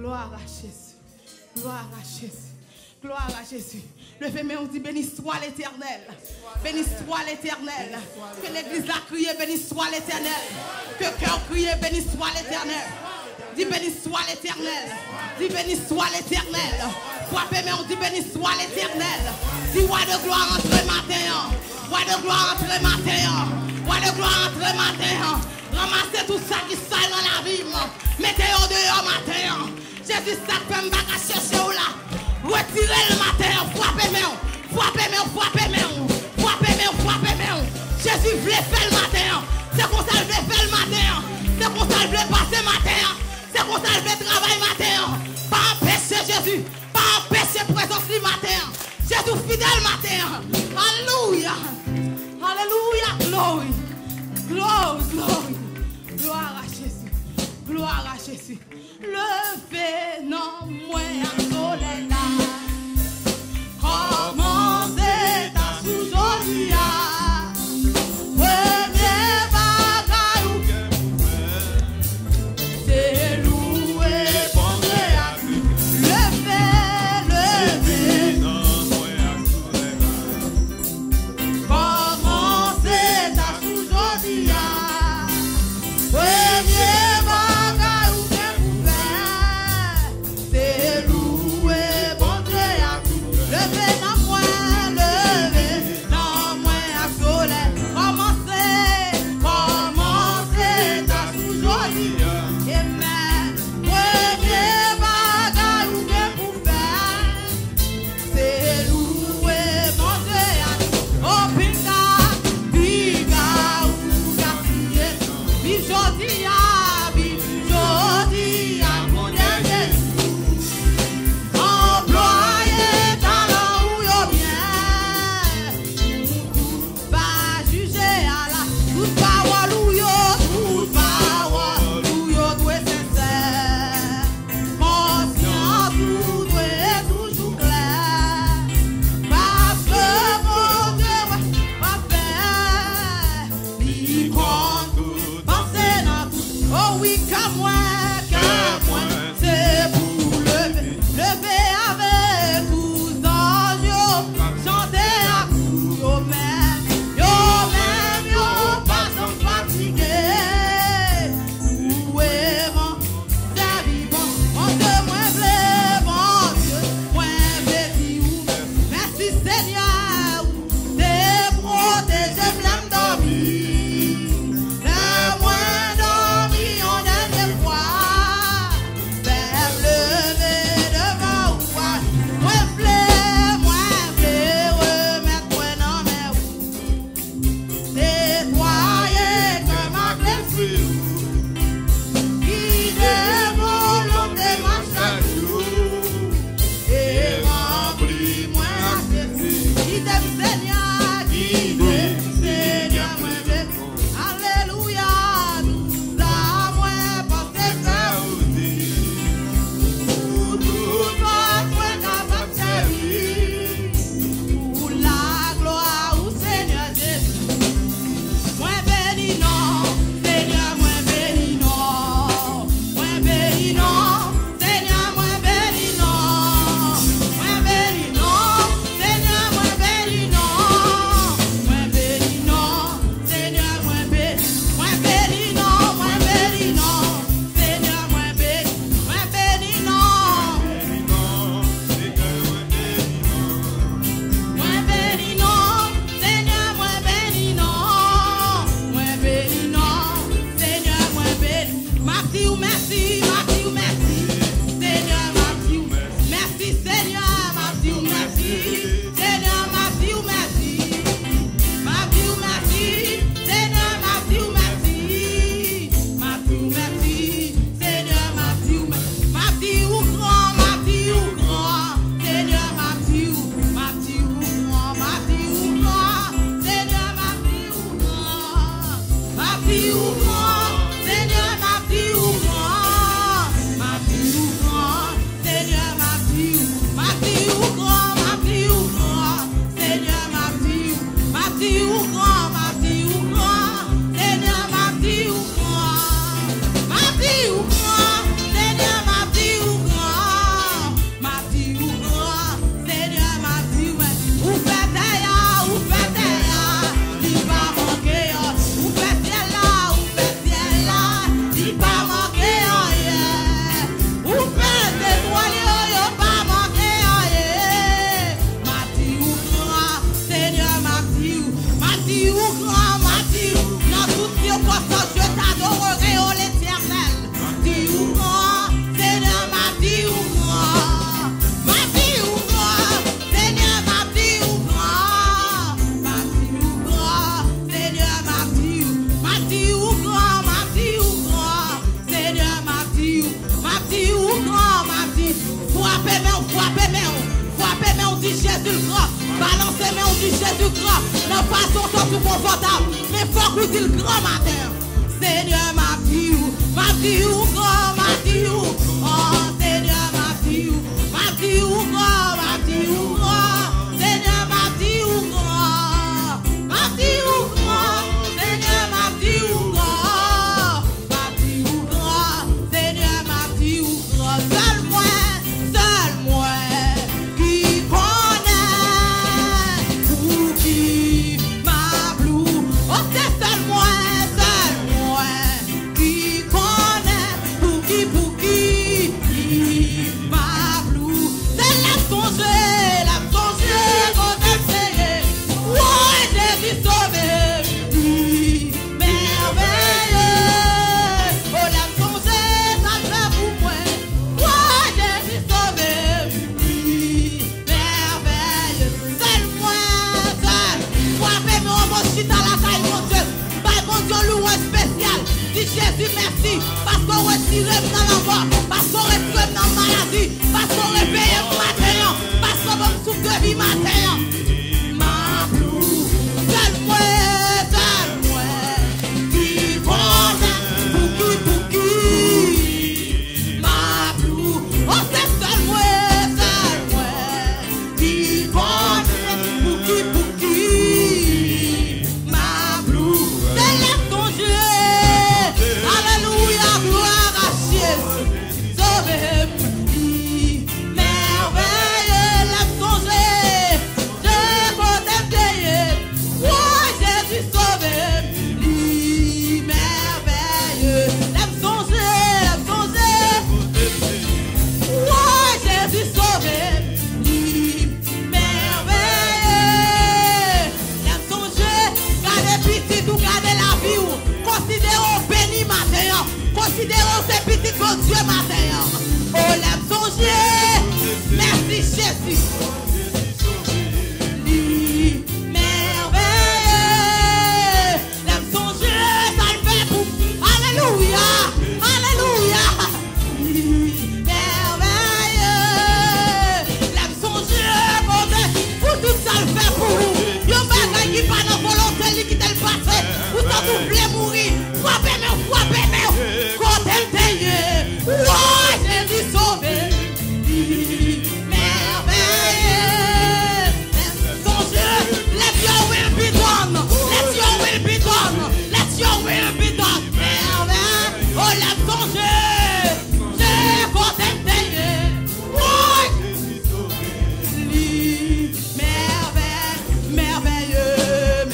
Gloire à Jésus. Gloire à Jésus. Gloire à Jésus. Levez-moi, on dit béni soit l'Éternel. Béni soit l'Éternel. Que l'église a crié, béni soit l'Éternel. Que cœur crié, béni soit l'Éternel. Dis béni soit l'Éternel. Dis béni soit l'Éternel. Frappez-moi, on dit béni soit l'Éternel. Dis roi de gloire entre matin. Roi de gloire entre matin. Roi de gloire entre matin. Ramassez tout ça qui sale dans la vie. Mettez-le dehors matin. Jésus, ça fait un bac à chercher là. Retirez le matin, frappez-moi, frappez-moi, frappez-moi, frappez-moi, frappez-moi. Jésus voulait faire le matin, c'est comme ça qu'il voulait faire le matin, c'est comme ça qu'il voulait passer le matin, c'est comme ça qu'il voulait travailler le matin. Pas empêcher Jésus, pas empêcher présence du matin. Jésus fidèle le matin. Alléluia, alléluia, glory, glory, glory. Gloire à Jésus, gloire à Jésus. Levez non moins à soleil là. Comment c'est ta sous-jolie à premier bagaille ou c'est loué bon à lui. Levez non moins à soleil là. Comment c'est ta sous-jolie à premier bagaille ou Frappez main, frappez main. Frappez main, on dit Jésus le grand. Balancez main, on dit Jésus le grand. Non pas son temps tout confortable. Mais faut qu'on dise le grand matin. Seigneur m'a dit où grand, m'a dit où. Oh Seigneur m'a dit où grand, m'a dit où grand. Seigneur m'a dit où grand, m'a dit où grand. Seigneur m'a dit où grand, m'a dit où grand. Seigneur m'a dit où grand. Seul moi qui connais pour qui m'a blou. Oh c'est seul moi qui connais pour qui m'a blou. C'est la songer quand elle sait. Ouais Jésus sauvé, merveilleux. Oh la songer ça fait pour moi. Ouais Jésus sauvé, merveilleux. Seul moi, frappez mon chita la caille mon Dieu. Par mon Dieu loué spécial. Dis Jésus merci parce qu'on retire dans la mort, parce qu'on retire dans la maladie, parce qu'on réveille le matin, parce qu'on va me souffle de vie matin. Ma blou, seul moi qui connaît pour qui ma blou. Oh c'est seul moi qui connaît pour qui ma blou. C'est la ton Dieu. Alléluia, gloire à Jésus. Sauvé, merveilleux, l'aime songer. Je peux t'aimer. Ouais, Jésus sauvé, merveilleux, l'aime songer. Ouais, Jésus sauvé, merveilleux, l'aime songer. Gardez petit ou gardez la vie ou considérons béni matin. Considérons ces petits bon Dieu matin. Oh l'aime songer. Merci Jésus. Merveilleux. L'aime songer. Ça le fait pour. Alléluia. Alléluia. Merveilleux. L'aime songer. Pour tout ça le fait pour vous. Yon bagay qui pas dans volonté qui t'a le passé. Vous t'en voulez mourir. Frappez mais quand elle paye. Ouais, Jésus sauvé. Merveilleux. Son Dieu, let your will be done. Let your will be done. Let your will be done. Merveilleux. Oh, let son Dieu. C'est quand elle paye. Ouais. Merveilleux.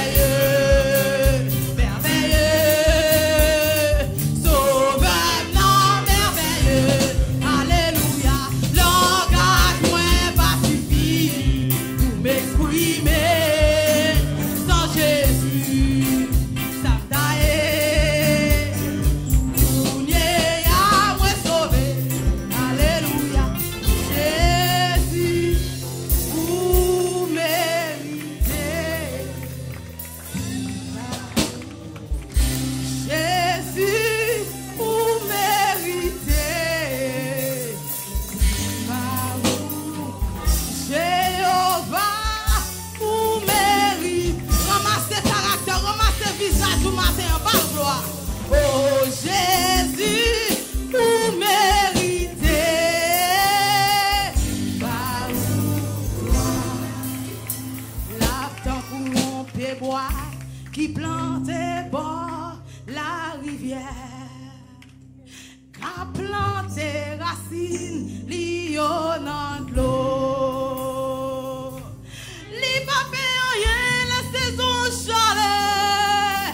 Qui plantait bord la rivière, qu'a planté racine li dans l'eau, li pas fait rien la saison chaleur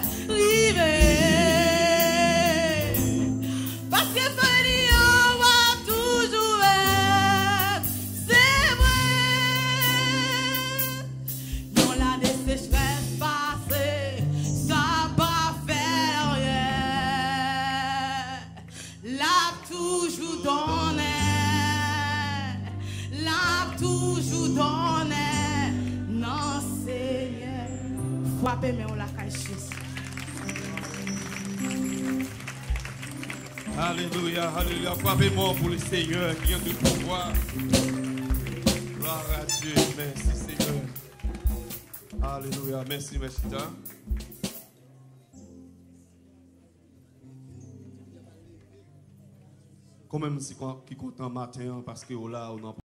rivière, parce que fallait avoir toujours être, c'est vrai, non la sécheresse passée. Non Seigneur, frappez mais on la cache. Alléluia, alléluia. Frappez-moi pour le Seigneur qui a du pouvoir. Gloire à Dieu. Merci Seigneur. Alléluia. Merci, merci. Quand même, c'est qui content matin parce que là, on